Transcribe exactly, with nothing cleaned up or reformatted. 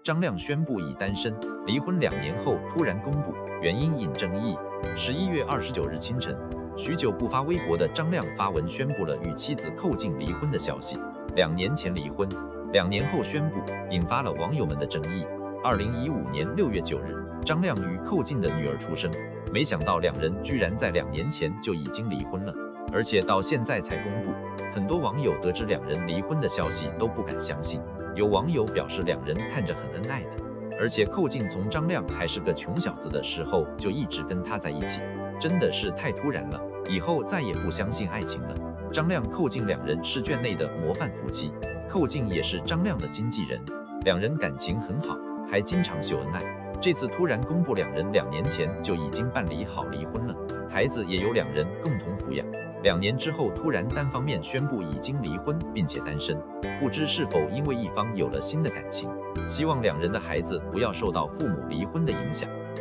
张亮宣布已单身，离婚两年后突然公布，原因引争议。十一月二十九日清晨，许久不发微博的张亮发文宣布了与妻子寇静离婚的消息。两年前离婚，两年后宣布，引发了网友们的争议。二零一五年六月九日，张亮与寇静的女儿出生，没想到两人居然在两年前就已经离婚了，而且到现在才公布。很多网友得知两人离婚的消息都不敢相信，有网友表示两人看着很恩爱的，而且寇静从张亮还是个穷小子的时候就一直跟他在一起，真的是太突然了，以后再也不相信爱情了。张亮、寇静两人是圈内的模范夫妻，寇静也是张亮的经纪人，两人感情很好，还经常秀恩爱。这次突然公布两人两年前就已经办理好离婚了，孩子也由两人共同抚养。两年之后突然单方面宣布已经离婚并且单身，不知是否因为一方有了新的感情。希望两人的孩子不要受到父母离婚的影响。